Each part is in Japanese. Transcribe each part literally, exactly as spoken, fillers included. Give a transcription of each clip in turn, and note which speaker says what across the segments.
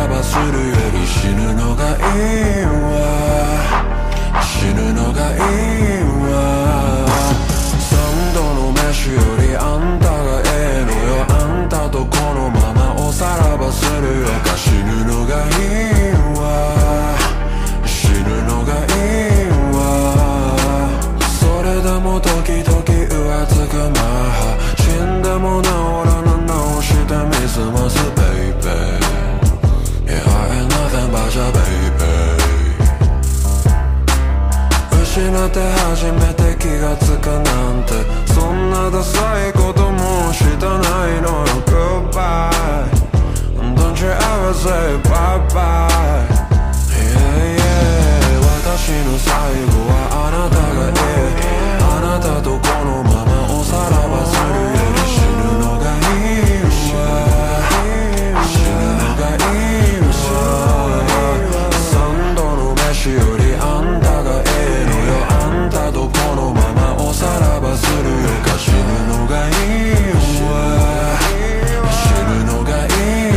Speaker 1: ばするより死ぬのがいいわ、死ぬのがいいわ。三度の飯よりあんたがええのよ、あんたとこのままおさらばするよか。死ぬのがいいわ、死ぬのがいいわ。それでも時々浮つくマハ、死んでも治らぬ直してみすます baby。 Yeah, I ain't nothing but your baby。 失って初めて気がつくなんて、そんなダサいこともしたないのよ。 Goodbye Don't you ever say bye bye。 Yeah, yeah。 私の最後はあなたがええ、あなたとこのままおさらばするより死ぬのがいいわ、死ぬのがいいわ。三度の飯よりあんたがええのよ、あんたとこのままおさらばするよか。死ぬのがいいわ、死ぬのがいい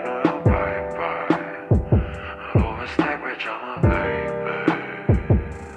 Speaker 1: わ。Always take me, you're my baby。